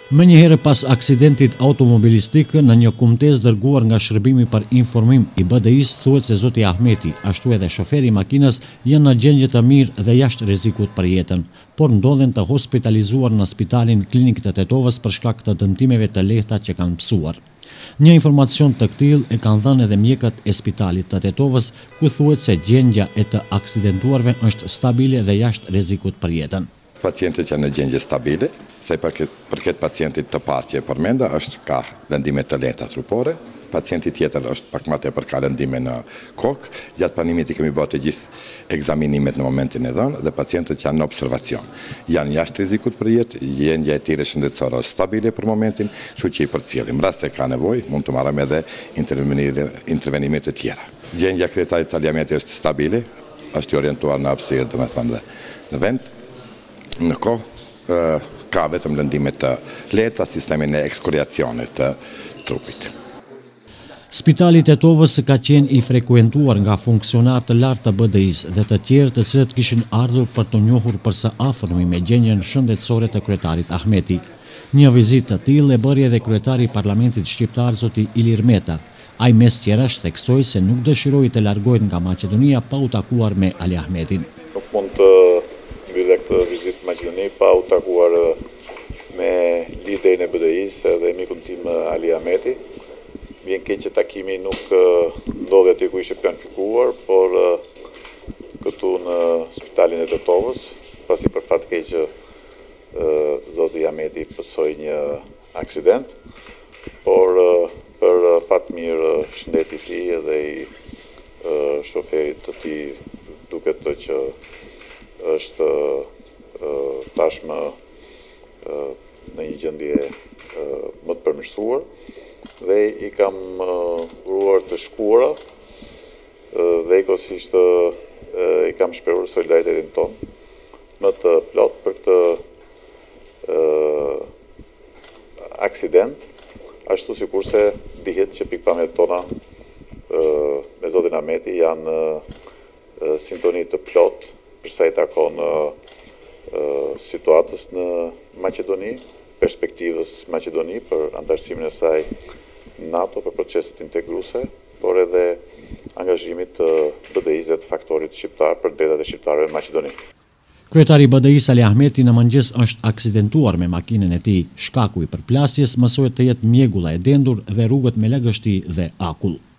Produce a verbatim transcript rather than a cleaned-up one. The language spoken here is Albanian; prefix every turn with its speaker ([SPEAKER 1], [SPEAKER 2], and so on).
[SPEAKER 1] Më njëherë pas aksidentit automobilistik në një kumtesë dërguar nga Shërbimi për Informim i B D I-s, thuhet se zoti Ahmeti, ashtu edhe shoferi i makinës janë në gjendje të mirë dhe jashtë rrezikut për jetën, por ndodhen të hospitalizuar në Spitalin Klinik të Tetovës për shkak të dëmtimeve të lehta që kanë pësuar. Një informacion të këtillë e kanë dhënë edhe mjekët e Spitalit të Tetovës, ku thuhet se gjendja e të aksidentuarve është stabile dhe jashtë rrezikut për jetën.
[SPEAKER 2] Pacientët janë në gjendje stabile, sa i përket pacientit të parë që e përmenda, është ka lëndime të lehta trupore, pacienti tjetër është pak më tepër ka lëndime në kokë, gjatë pranimit i kemi bërë të gjithë ekzaminimet në momentin e dhënë dhe pacientët janë në observacion. Janë jashtë rrezikut për jetë, gjendja e tyre shëndetësore është stabile për momentin, kështu që i përcjellim. Rast se ka nevojë, mund të marrim edhe intervenime të tjera. Gjendja e kryetarit Ali Ahmeti është stabile, është i orientuar në hapësirë, domethënë në vend. Në kohë ka vetëm lëndime të lehta, sistemin e ekskoriacionit të trupit.
[SPEAKER 1] Spitali Tetovës ka qenë i frekuentuar nga funksionar të lartë të B D I-s dhe të tjerë të cilët kishin ardhur për të njohur për së afërmi me gjendjen shëndetësore të kryetarit Ahmeti. Një vizitë të tillë e bëri edhe kryetari i Parlamentit Shqiptar zoti Ilir Meta. Ai mes tjerash theksoi se nuk dëshiroi të largohet nga Maqedonia pa u takuar me Ali Ahmetin.
[SPEAKER 3] Nuk mund të mbyllë këtë vizitë në Maqedoni pa u takuar me liderin e B D I-s dhe mikun tim Ali Ahmeti. Vjen keq që takimi nuk ndodhi aty ku ishte planifikuar, por këtu në Spitalin e Tetovës, pasi për fat keq zoti Ahmeti pësoi një aksident, por për fat mirë shëndeti i tij dhe i shoferit të tij duket që është tashmë në një gjendje më të përmirësuar dhe i kam uruar të shkura dhe ekosisht i kam shprehur solidaritetin ton më të plot për këtë aksident, ashtu sikurse dihet që pikpamjet tona me zotin Ahmeti janë sintoni të plot për sa i takon situatës në Maqedoni, perspektivës Maqedoni për antarësimin e saj në NATO për proceset integruese, por edhe angazhimit të B D I-s dhe të faktorit shqiptar për drejtat e shqiptarëve në Maqedoni.
[SPEAKER 1] Kryetari i B D I-s Ali Ahmeti në mëngjes është aksidentuar me makinën e tij. Shkaku i përplasjes mësohet të jetë mjegulla e dendur dhe rrugët me lagështi dhe akull.